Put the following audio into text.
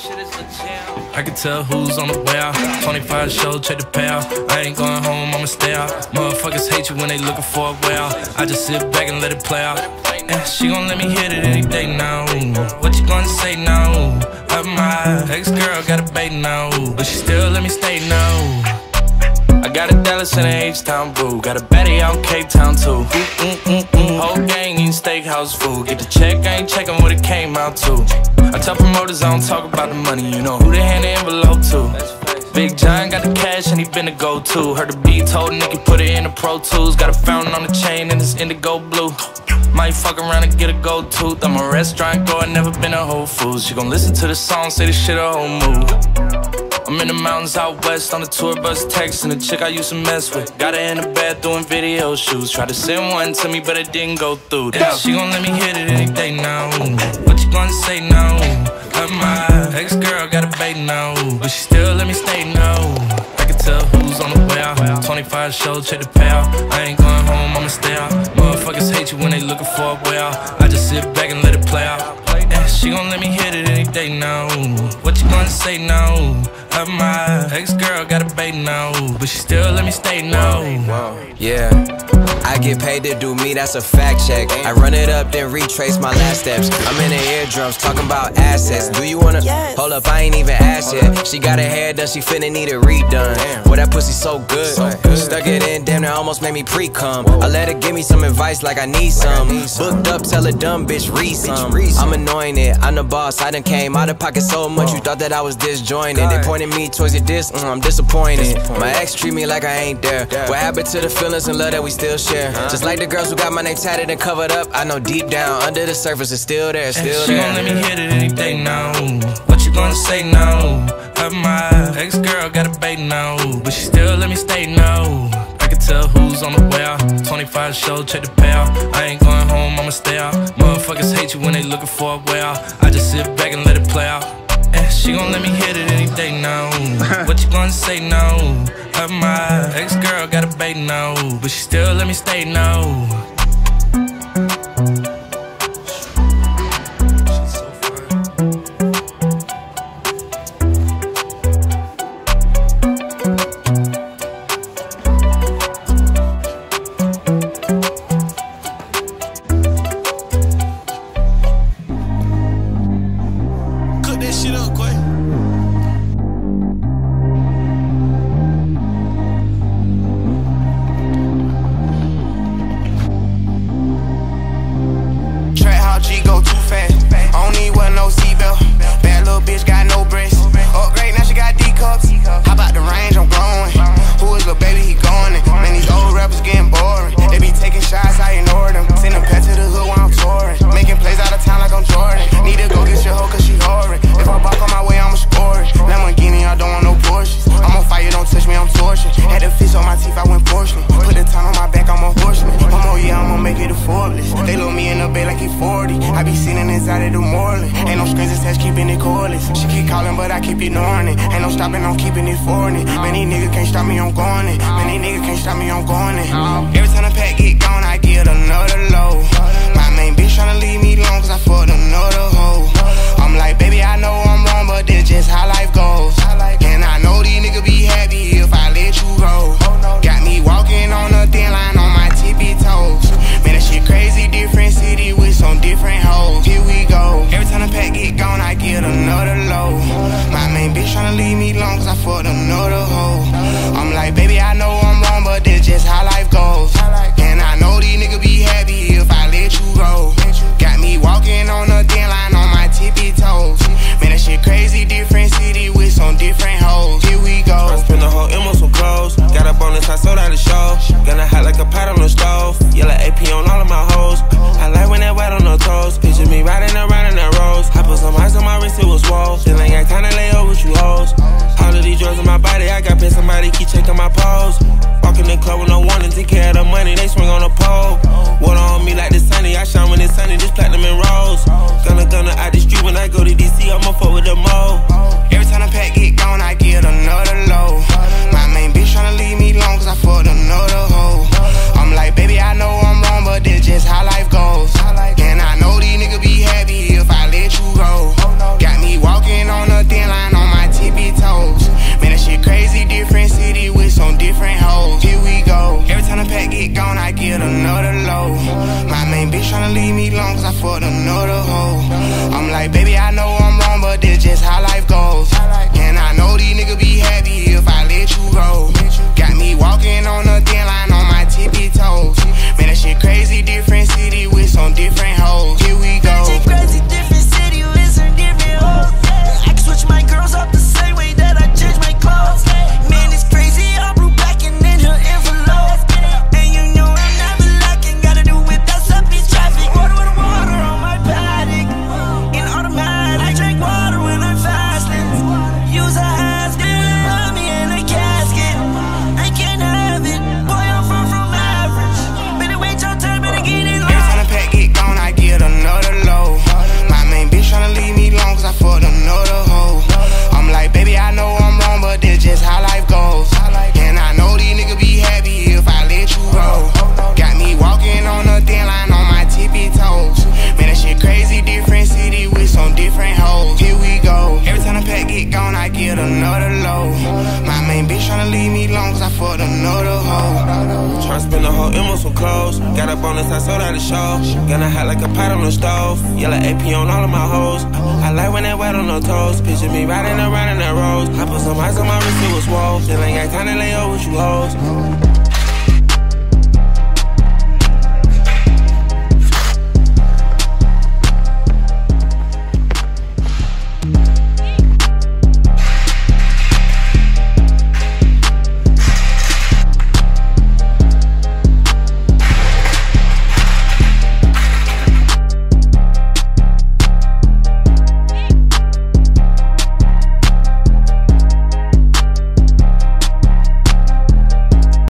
I can tell who's on the way out. 25 show, check the payout. I ain't going home, I'ma stay out. Motherfuckers hate you when they looking for a way out. I just sit back and let it play out. And she gon' let me hit it any day now. What you gonna say now? My ex-girl got a bait now, but she still let me stay now. I got a Dallas and a H-Town boo. Got a baddie out in Cape Town too. Whole gang eating steakhouse food. Get the check, I ain't checking what it came out to. I tell promoters I don't talk about the money. You know who they hand the envelope to. Big John got the cash and he been the go-to. Heard the beat, told Nicky put it in the Pro Tools. Got a fountain on the chain and it's indigo blue. Might fuck around and get a gold tooth. I'm a restaurant goer, never been a Whole Foods. She gon' listen to the song, say this shit a whole move. I'm in the mountains out west on the tour bus texting the chick I used to mess with. Got her in the bed doing video shoots. Tried to send one to me but it didn't go through. Yeah, she gon' let me hit it any day now. What you gonna say now? My ex-girl got a bait now, but she still let me stay now. I can tell who's on the way out. 25 show, check the payout. I ain't going home, I'ma stay out. Motherfuckers hate you when they looking for a way out. I just sit back and let it play out. Yeah, she gon' let me hit it any day now. What you gonna say now? My ex-girl got a bait now, but she still let me stay now. Yeah, I get paid to do me, that's a fact check. I run it up, then retrace my last steps. I'm in the eardrums, talking about assets. Do you wanna? Hold up, I ain't even asked yet. She got her hair done, she finna need it redone. Boy, that pussy so good. Stuck it in, damn, that almost made me pre-cum. I let her give me some advice like I need some. Booked up, tell a dumb bitch, read some. I'm anointed, I'm the boss, I done came out of pocket so much. You thought that I was disjointed. They pointed me towards your diss, I'm disappointed. My ex treat me like I ain't there. What happened to the feelings and love that we still share? Just like the girls who got my name tatted and covered up, I know deep down, under the surface it's still there, still there. She gon' let me hit it any day now. What you gonna say now? My ex-girl got a bait now, but she still let me stay now. I can tell who's on the way out. 25 show, check the payout. I ain't going home, I'ma stay out. Motherfuckers hate you when they looking for a way out. I just sit back and let it play out. Yeah, she gon' let me hit it any day now. What you gonna say now? My ex-girl got a bait now, but she still let me stay now. I'm like, baby, I know I'm wrong, but this just how life goes. And I gone, I get another low. My main bitch tryna leave me alone, cause I fucked another hoe. I'm like, baby, I know I'm wrong, but this just how life goes. And I know these niggas be happy if I let you go. Got me walking on a thin line on my tippy toes. Man, that shit crazy, different city with some different hoes. Here we go. Crazy, different city with some different hoes. I can switch my girls up the same way that I change my clothes. Man, it's crazy, I blew back and in her envelope. And you know I'm never lacking, gotta do it, that's up in traffic. Water with water on my paddock. In automatic, I drink water when I'm fasting. Use a ass, they love me in a casket. I can't have it, boy, I'm far from average. Better wait your turn, better get it. Every time the pack get gone, I get another low. My main bitch tryna leave me alone, cause I fucked another hoe. I'm like, baby, I know I'm wrong, but this just how life goes. And I know these niggas be happy if I let you go. Got me walking on a thin line on my tippy toes. Man, that shit crazy, different city with some different hoes. Here we go. Every time the pack get gone, I get another low. My main bitch tryna leave me alone, cause I fucked another hoe. Tryna spend the whole M on some clothes. Got up on this, I sold out the show. Gonna hot like a pot on the stove. Yellow AP on all of my hoes. I like when that wet on no toes. Picture me riding around in that rose. I put some ice on my wrist, it was swole. Still ain't got time to lay over with you hoes.